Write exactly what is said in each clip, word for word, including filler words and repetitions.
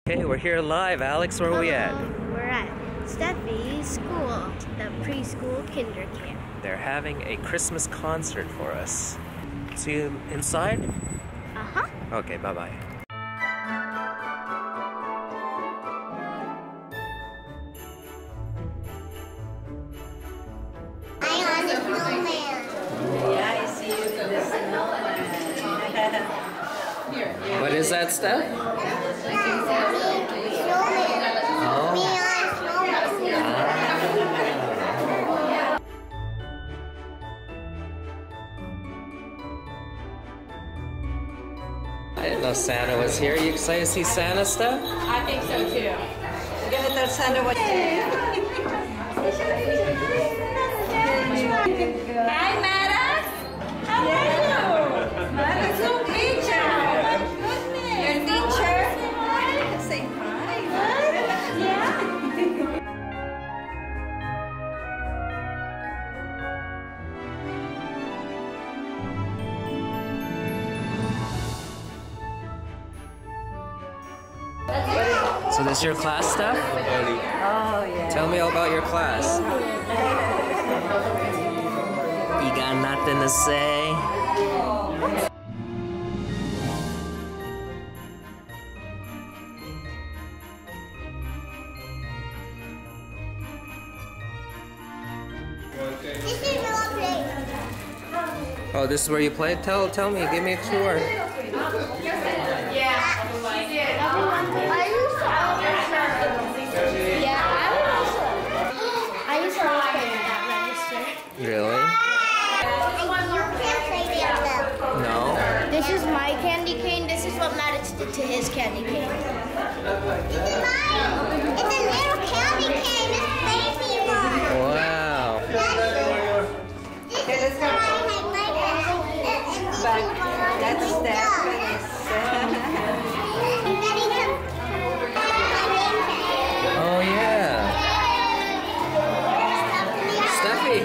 Okay, we're here live. Alex, where are we at? We're at Steffi's school, the preschool kinder camp. They're having a Christmas concert for us. See you inside? Uh-huh. Okay, bye-bye. What is that stuff? Oh. I didn't know Santa was here. Are you excited to see Santa stuff? I think so too. Give it that Santa what. Hi, Maddox. How are you? Maddox, so teacher. Your teacher. Say hi. Yeah. So this your class stuff? Oh, yeah. Tell me all about your class. You got nothing to say? This is your place. Oh, this is where you play? Tell, tell me, give me a tour. Yeah. I used to always Yeah, I would also. I used to always play with that register. Really? You can't play that though. No? This is my candy cane. This is what Maddox did to his candy cane. This is mine. It's a little candy cane. It's a baby one. Wow. This is why I like that. But that's Stephanie. Oh yeah. Steffi.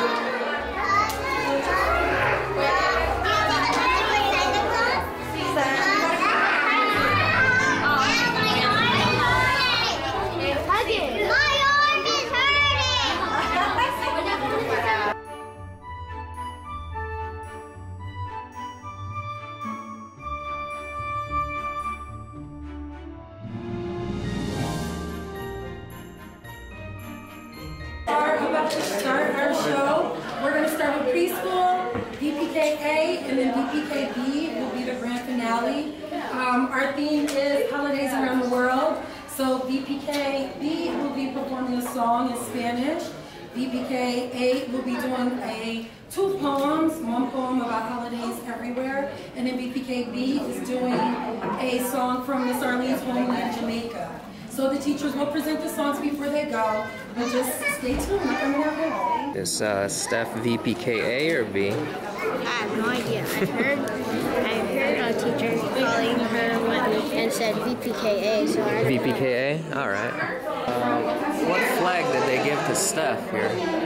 Are about to start our show. We're going to start with preschool, V P K A, and then V P K B will be the grand finale. Um, our theme is holidays around the world. So V P K B will be performing a song in Spanish. V P K A will be doing a two poems, one poem about holidays everywhere, and then V P K B is doing a song from Miss Arlene's homeland, Jamaica. So the teachers will present the songs before they go, but just stay tuned. We're coming out here. Is uh, Steph V P K A or B? I have no idea. I heard, I heard a teacher calling her one and said V P K A. So I V P K A? All right. Um, what flag did they give to Steph here?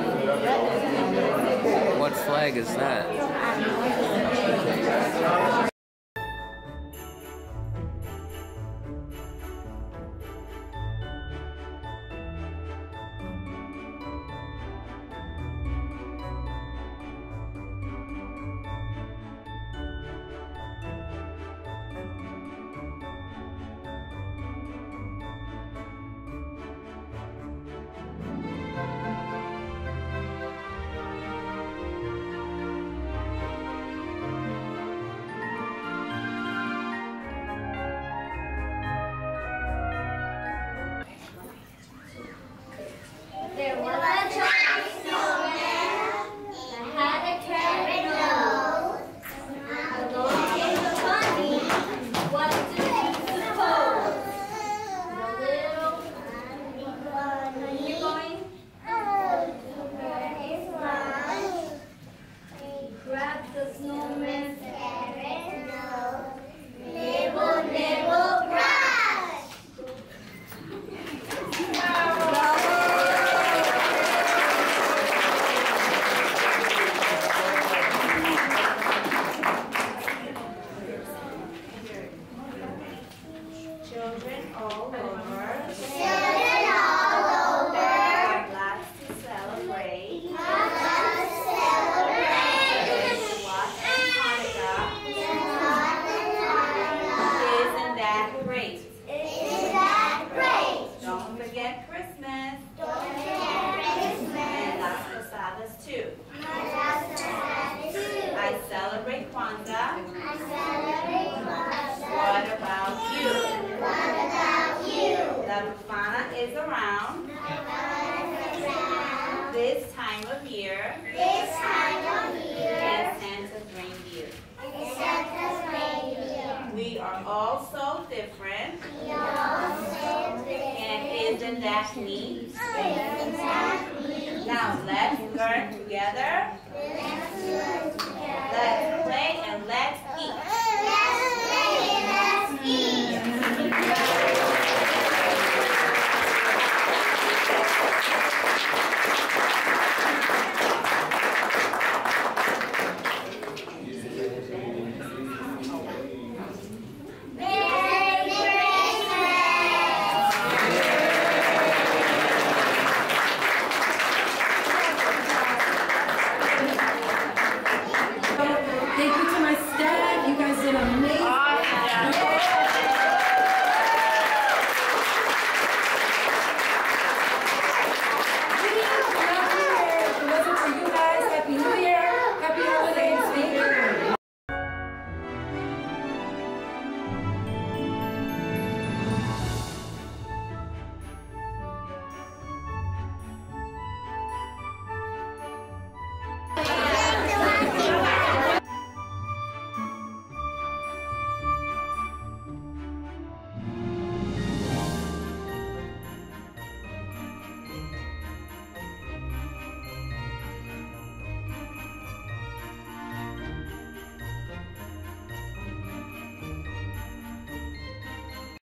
What flag is that? that Bafana is around this time of year This time of year. and Santa's reindeer. Santa's reindeer. We are all so different, We all celebrate. and isn't that neat? Isn't that neat? Now let's learn together, Let's learn together. let's play, and let's eat.